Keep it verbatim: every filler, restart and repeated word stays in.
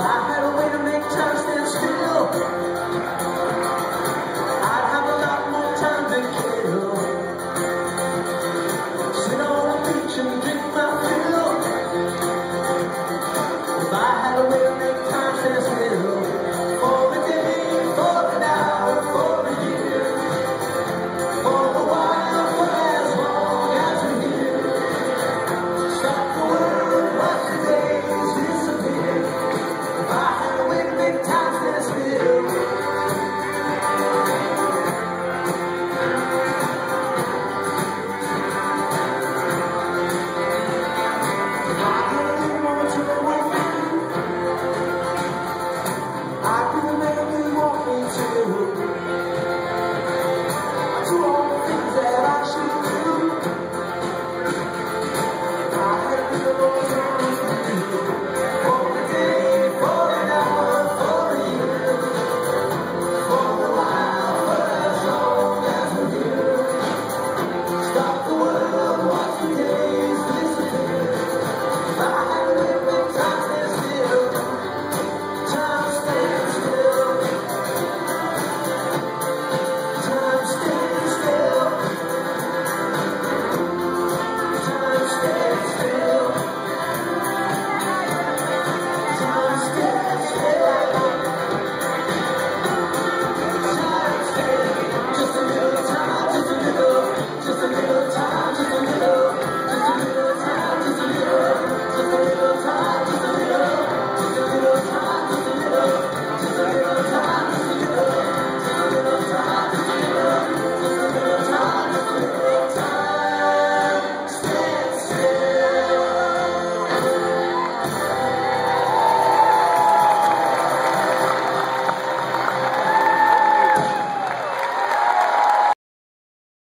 had a way to make time stand still, I'd have a lot more time to kill. Sit on the beach and drink my fill. If I had a way to make